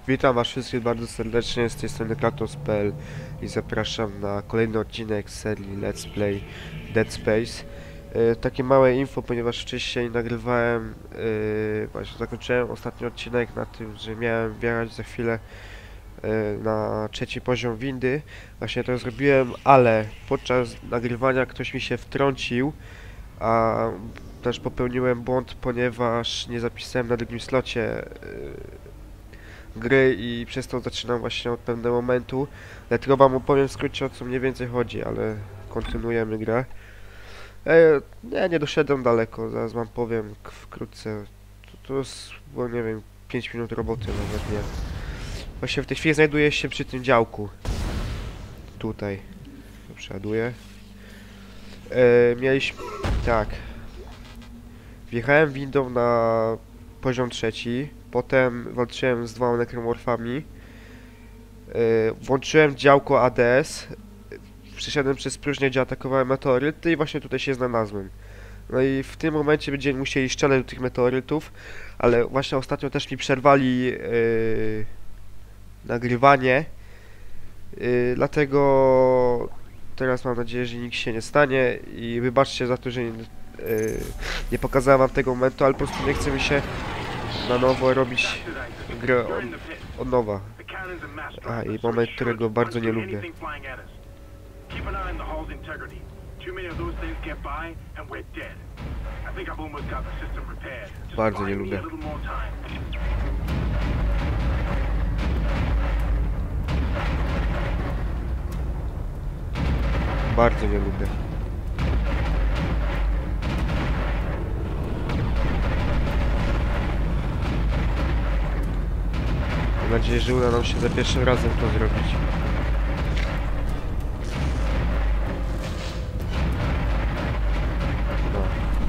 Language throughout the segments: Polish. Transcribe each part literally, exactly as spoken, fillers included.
Witam was wszystkich bardzo serdecznie, z tej strony Kratos kropka p l i zapraszam na kolejny odcinek z serii Let's Play Dead Space. E, takie małe info, ponieważ wcześniej nagrywałem, e, właśnie zakończyłem ostatni odcinek na tym, że miałem wjechać za chwilę e, na trzeci poziom windy. Właśnie to zrobiłem, ale podczas nagrywania ktoś mi się wtrącił, a też popełniłem błąd, ponieważ nie zapisałem na drugim slocie e, gry i przez to zaczynam właśnie od pewnego momentu. Dlatego wam opowiem w skrócie, o co mniej więcej chodzi, ale kontynuujemy grę. E, nie, nie doszedłem daleko, zaraz wam powiem wkrótce. To, to jest, bo nie wiem, pięć minut roboty nawet nie. Właśnie w tej chwili znajduję się przy tym działku. Tutaj. Przeładuję. E, mieliśmy... Tak. Wjechałem windą na poziom trzeci. Potem walczyłem z dwoma nekromorfami. Yy, włączyłem działko A D S. Przeszedłem przez próżnię, gdzie atakowałem meteoryty i właśnie tutaj się znalazłem. No i w tym momencie będziemy musieli strzelać do tych meteorytów, ale właśnie ostatnio też mi przerwali yy, nagrywanie. Yy, dlatego teraz mam nadzieję, że nikt się nie stanie i wybaczcie za to, że nie, yy, nie pokazałem wam tego momentu, ale po prostu nie chce mi się na nowo robić grę od, od nowa. A, i moment, którego bardzo nie lubię. Bardzo nie lubię. Bardzo nie lubię. Mam nadzieję, że uda nam się za pierwszym razem to zrobić. No.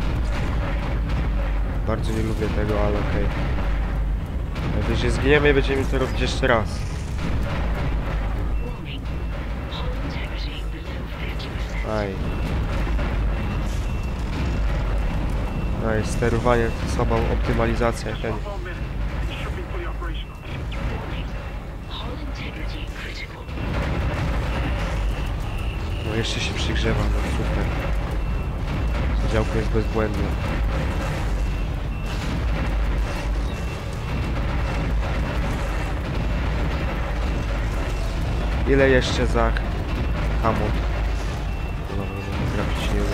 Bardzo nie lubię tego, ale okej. Okay. Najwyżej zginiemy i będziemy to robić jeszcze raz. Aj. No i sterowanie, słaba optymalizacja. Ten. No jeszcze się przygrzewa, no super. To działko jest bezbłędne. Ile jeszcze za hamot? No dobra, no, trafić nie uda.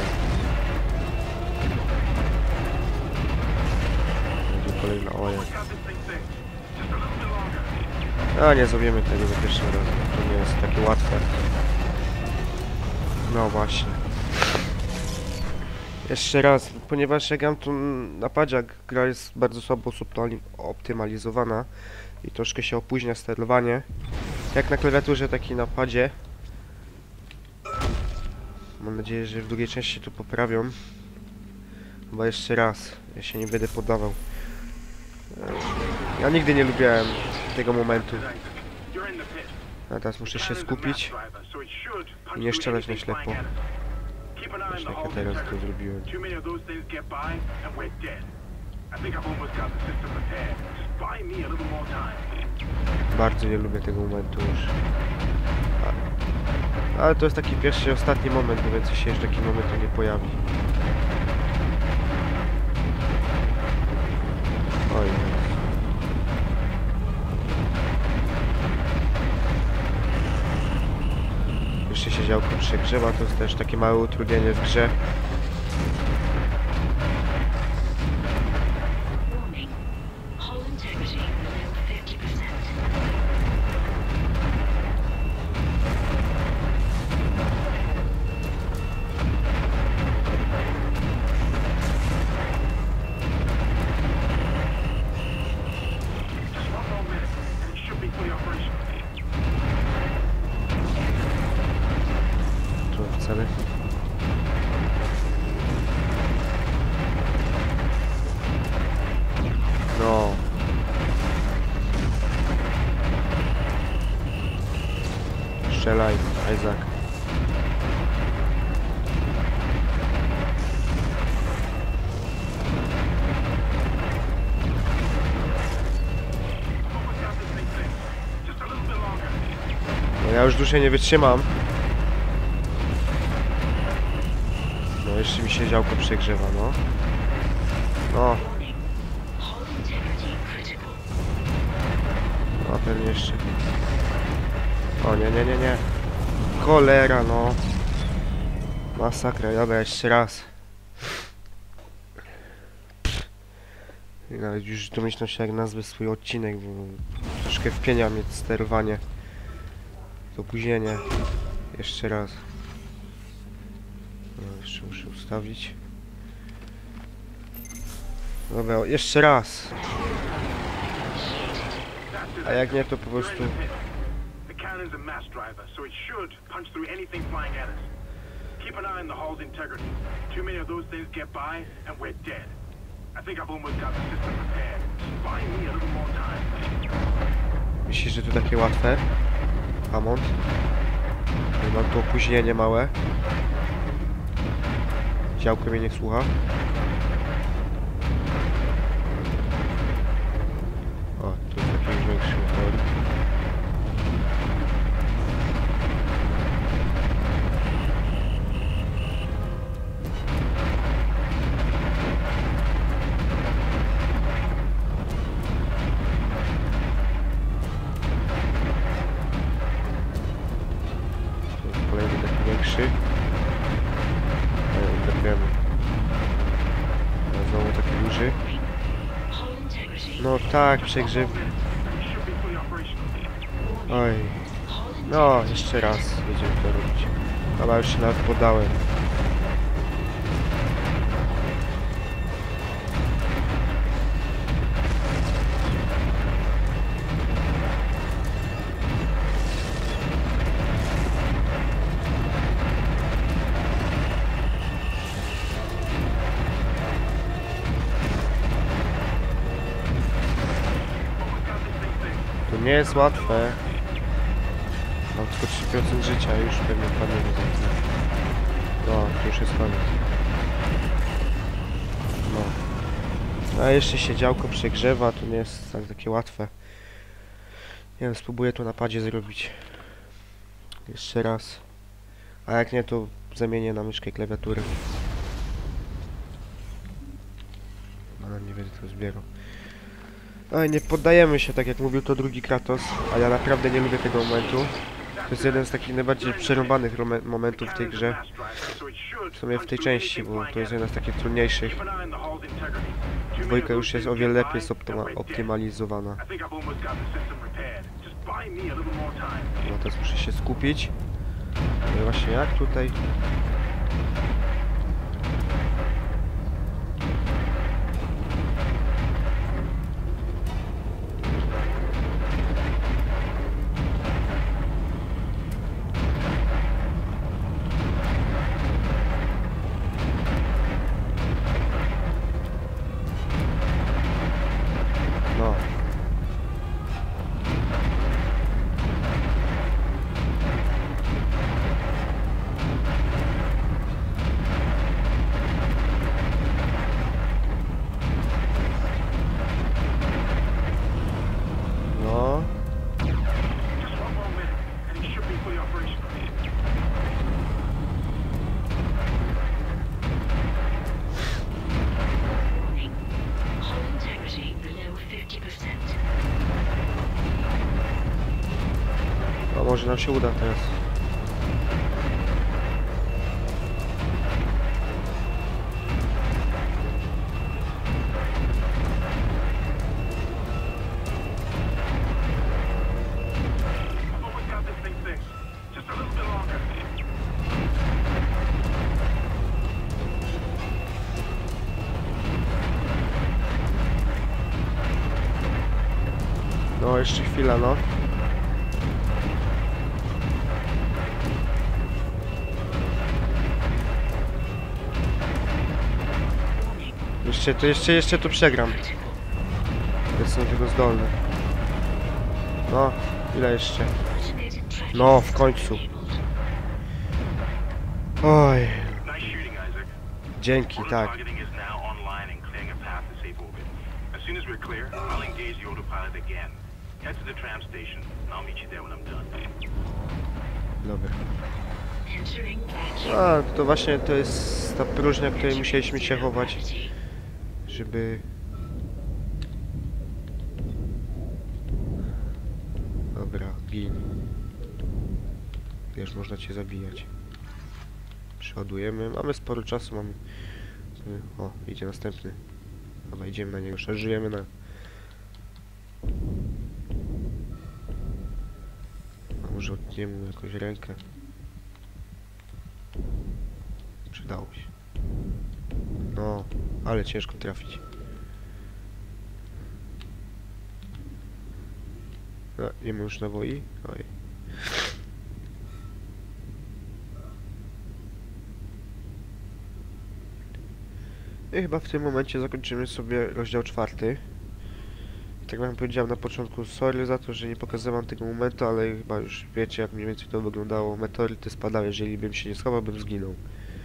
Będzie kolejna oja. A nie zrobimy tego za pierwszym razem. To nie jest takie łatwe. No właśnie. Jeszcze raz, ponieważ jak mam tu napadzie, gra jest bardzo słabo optymalizowana i troszkę się opóźnia sterowanie. Jak na klawiaturze, tak i na padzie. Mam nadzieję, że w drugiej części to poprawią. Chyba jeszcze raz. Ja się nie będę poddawał. Ja nigdy nie lubiłem tego momentu. A teraz muszę się skupić i nie strzelać na ślepo. Właśnie jak ja teraz to zrobiłem. Bardzo nie lubię tego momentu już. A, ale to jest taki pierwszy i ostatni moment, bo więcej się jeszcze taki moment nie pojawi. Oj. Jeszcze się działko przegrzewa, to jest też takie małe utrudnienie w grze. Cele. No. Strzelaj, Isaac. ja już dłużej nie wytrzymam. No jeszcze mi się działko przegrzewa, no. No. No pewnie jeszcze. O nie, nie, nie, nie. Cholera, no. Masakra, dobra, jeszcze raz. I nawet już domyślam się, jak nazwę swój odcinek, bo troszkę wpienia mnie sterowanie. To opóźnienie. Jeszcze raz. No, jeszcze muszę ustawić. Dobra, jeszcze raz. A jak nie, to po prostu... Keep an eye on the hull's integrity. Too many of those things get by, and we're dead. I think I've almost got the system repaired. Just buy me a little more time. Myślisz, że to takie łatwe? Hammond? Mam tu opóźnienie małe. Działko mnie nie słucha. O, tu jest jakiś większy motor. Kolejny taki większy. Ulepiamy. Znowu taki duży. No tak, przegrzew. Oj. No, jeszcze raz będziemy to robić. Ale już się nawet podałem. To nie jest łatwe. Mam tylko trzy procent życia, już pewnie padnie za chwilę. No, to już jest koniec. No. A jeszcze się działko przegrzewa, to nie jest tak takie łatwe. Nie wiem, spróbuję to na padzie zrobić. Jeszcze raz. A jak nie, to zamienię na myszkę klawiaturę. Ale nie będę to zbierał. Oj, nie poddajemy się, tak jak mówił to drugi Kratos, a ja naprawdę nie lubię tego momentu. To jest jeden z takich najbardziej przerąbanych momentów w tej grze. W sumie w tej części, bo to jest jedna z takich trudniejszych. Dwójka już jest o wiele lepiej optymalizowana. No teraz muszę się skupić. No i właśnie jak tutaj... No. No. No może nam się uda teraz. No jeszcze chwila, no. Jeszcze to, jeszcze, jeszcze to przegram. Jestem tego zdolny. No, ile jeszcze? No, w końcu. Oj. Dzięki, tak. Dobra. A, to właśnie to jest ta próżnia, w której musieliśmy się chować, żeby... Dobra, gin. Wiesz, można cię zabijać. Przeładujemy. Mamy sporo czasu, mamy... O, idzie następny. Dobra, idziemy na niego, szarżujemy na... A może odniemy mu jakąś rękę. Przydało się. No, ale ciężko trafić. No, nie ma już naboi? Oj. I chyba w tym momencie zakończymy sobie rozdział czwarty. Tak jak wam powiedziałem na początku, sorry za to, że nie pokazywałem tego momentu, ale chyba już wiecie, jak mniej więcej to wyglądało. Meteoryty spadały, jeżeli bym się nie schował, bym zginął.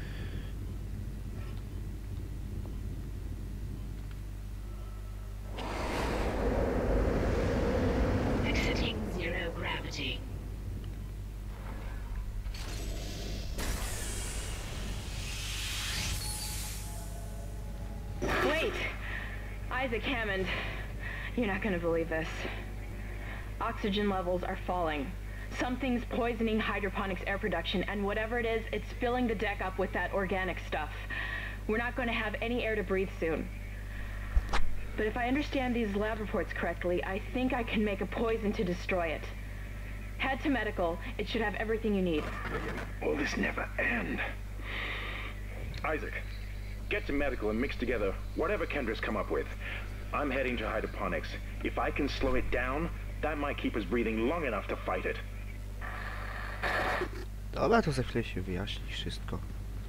Exiting zero gravity. Wait! Isaac Hammond, you're not gonna believe this. Oxygen levels are falling. Something's poisoning hydroponics air production, and whatever it is, it's filling the deck up with that organic stuff. We're not going to have any air to breathe soon. But if I understand these lab reports correctly, I think I can make a poison to destroy it. Head to medical. It should have everything you need. Will this never end? Isaac, get to medical and mix together whatever Kendra's come up with. I'm heading to hydroponics. If I can slow it down, that might keep us breathing long enough to fight it. Dobra, to za chwilę się wyjaśni wszystko.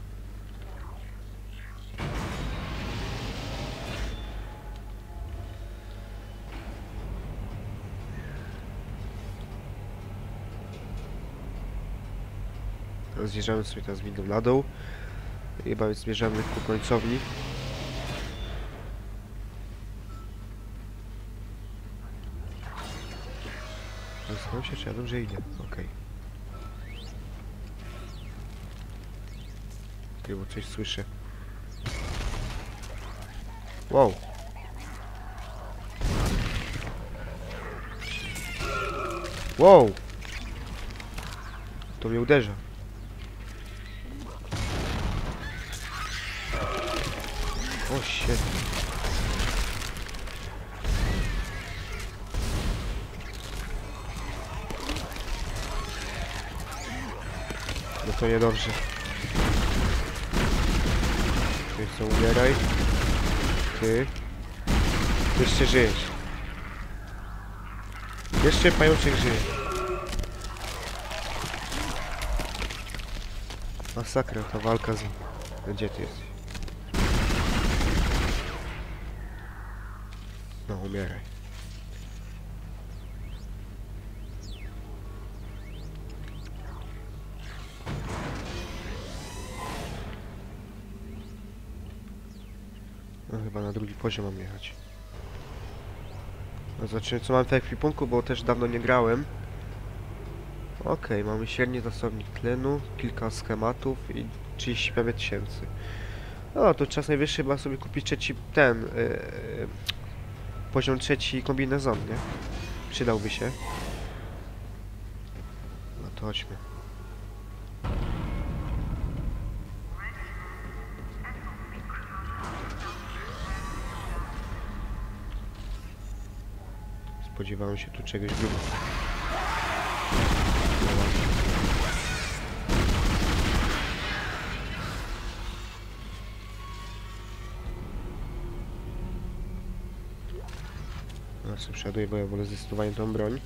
Zjeżdżamy sobie teraz windą na dół. Chyba więc zmierzamy ku końcowi. Zastanawiam się, czy ja dobrze idę. Okej. Okay. Okej, bo coś słyszę. Wow. Wow. To mnie uderza. O, shit. No to niedobrze. Ty co, umieraj. Ty. Ty jeszcze żyjesz. Jeszcze pajączek żyje. Masakra, ta walka z nim. Gdzie ty jesteś? No, umieraj. No chyba na drugi poziom mam jechać. No, zobaczymy co mam w ekwipunku, bo też dawno nie grałem. Okej, okay, mamy średni zasobnik tlenu, kilka schematów i trzydzieści prawie tysięcy. No to czas najwyższy chyba sobie kupić trzeci ten... Yy, poziom trzeci kombinezon, nie? Przydałby się. No to chodźmy. Spodziewałem się tu czegoś grubo. Ja sobie przeładuję, bo ja wolę zdecydowanie tą broń.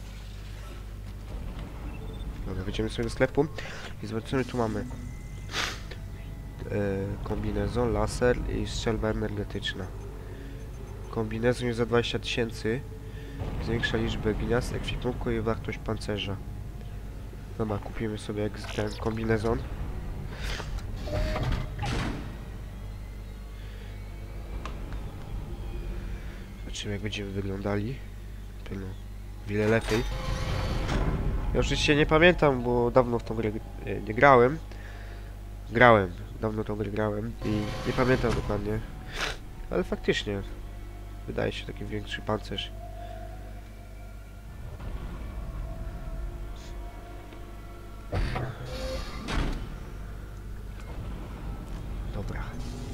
Dobra, wejdziemy sobie do sklepu i zobaczymy, tu mamy e, kombinezon, laser i strzelba energetyczna. Kombinezon jest za dwadzieścia tysięcy. Zwiększa liczbę gniazd, ekwipunku i wartość pancerza. Dobra, kupimy sobie ten kombinezon. Zobaczymy, jak będziemy wyglądali. Pewno wiele lepiej. Ja oczywiście nie pamiętam, bo dawno w tą grę nie, nie grałem. Grałem, dawno tą grę grałem i nie pamiętam dokładnie. Ale faktycznie, wydaje się taki większy pancerz. Dobra.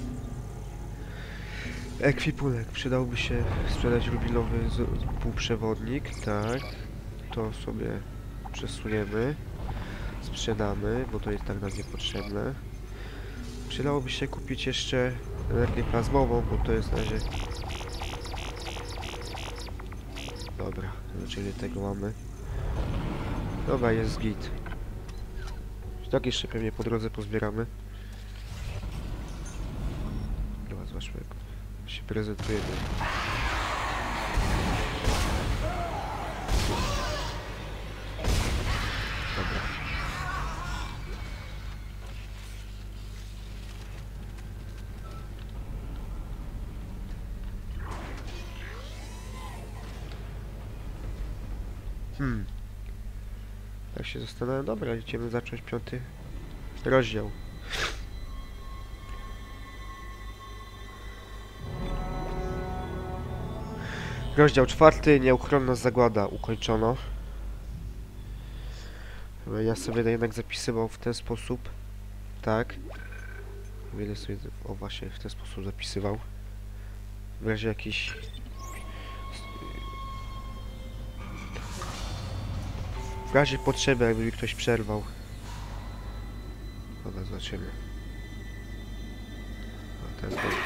Ekwipunek. Przydałby się sprzedać rubilowy z, z półprzewodnik, tak. To sobie przesuniemy. Sprzedamy, bo to jest tak nam niepotrzebne. Przydałoby się kupić jeszcze energię plazmową, bo to jest na razie... Dobra, czyli tego mamy. Dobra, jest git. Tak jeszcze pewnie po drodze pozbieramy. Dobra, zobaczmy jak się prezentujemy. Dobra. Hmm. Tak się zastanawiam. Dobra, idziemy zacząć piąty rozdział. Rozdział czwarty. Nieuchronna zagłada. Ukończono. Ja sobie jednak zapisywał w ten sposób. Tak. Wiele sobie... O właśnie, w ten sposób zapisywał. W razie jakiś... W razie potrzeby, jakby mi ktoś przerwał. Dobra, zobaczymy. O, teraz go...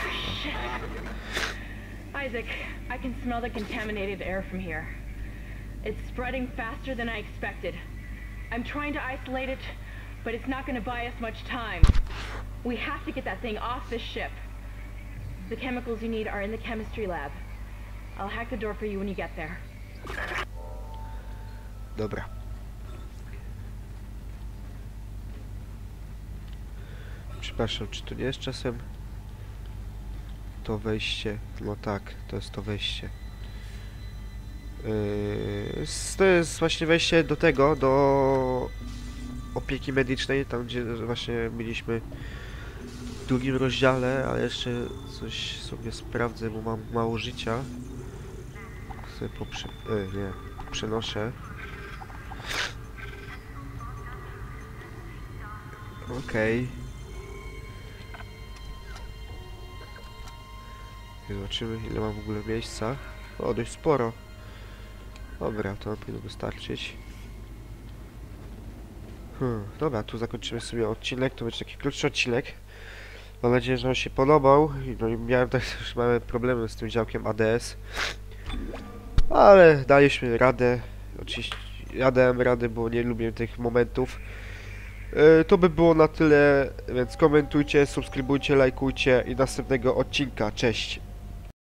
Isaac, I can smell the contaminated air from here. It's spreading faster than I expected. I'm trying to isolate it, but it's not going to buy us much time. We have to get that thing off this ship. The chemicals you need are in the chemistry lab. I'll hack the door for you when you get there. Dobra. Przepraszam, czy to nie jest czasem to wejście? No tak, to jest to wejście. Yy, to jest właśnie wejście do tego, do opieki medycznej, tam gdzie właśnie byliśmy w drugim rozdziale, ale jeszcze coś sobie sprawdzę, bo mam mało życia. Sobie poprze... Yy, nie, przenoszę. Okej. Okay. Zobaczymy, ile mam w ogóle miejsca. O, dość sporo. Dobra, to nam powinno wystarczyć. Hmm, dobra, tu zakończymy sobie odcinek. To będzie taki krótszy odcinek. Mam nadzieję, że on się podobał. No i miałem tak już małe problemy z tym działkiem A D S. Ale daliśmy radę. Oczywiście ja dałem radę, bo nie lubię tych momentów. Yy, to by było na tyle, więc komentujcie, subskrybujcie, lajkujcie i następnego odcinka. Cześć!